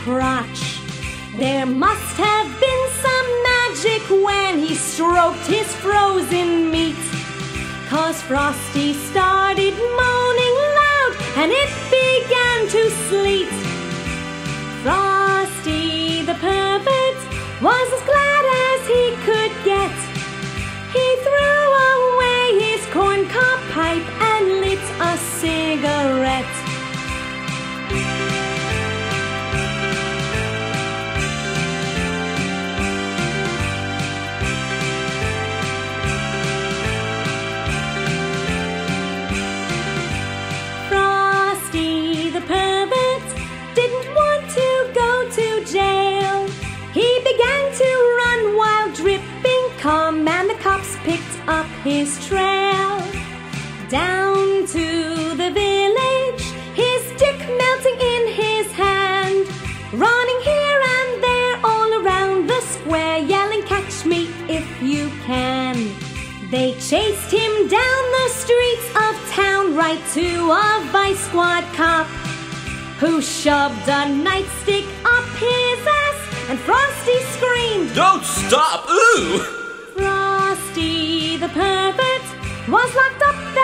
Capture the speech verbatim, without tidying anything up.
crotch. There must have been some magic when he stroked his frozen meat, 'cause Frosty started moaning loud and it began to sleet. Frosty the pervert was as glad as he could get. He threw away his corncob pipe and lit a cigarette. Frosty the pervert didn't want to go to jail. He began to run while dripping cum, and the cops picked up his trail. Down to the village, his dick melting in his hand, running here and there all around the square, yelling, "Catch me if you can." They chased him down the streets of town, right to a Vice Squad cop, who shoved a nightstick up his ass, and Frosty screamed, "Don't stop! Ooh!" Frosty the pervert was locked up